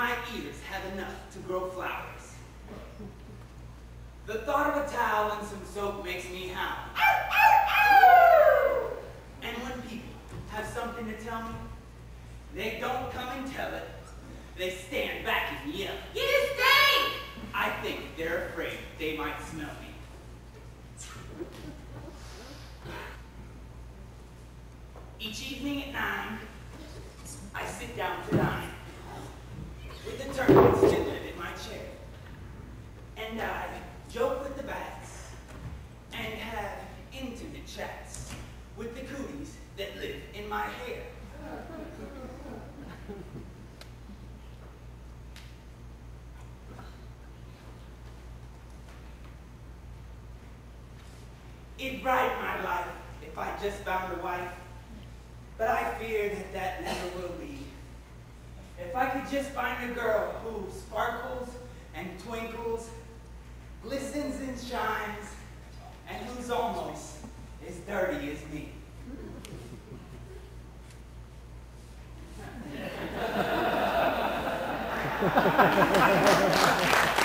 my ears have enough to grow flowers. The thought of a towel and some soap makes me howl. And when people have something to tell me, they don't come and tell it. They stand back and yell, "You stink!" I think they're afraid they might smell me. Each evening at 9, I sit down to dine, with the turbans still in my chair. And I joke with the bats, and have intimate chats with the cooties that live in my hair. It'd brighten my life if I just found a wife, but I fear that that never will be. If I could just find a girl who sparkles and twinkles, glistens and shines, and who's almost as dirty as me.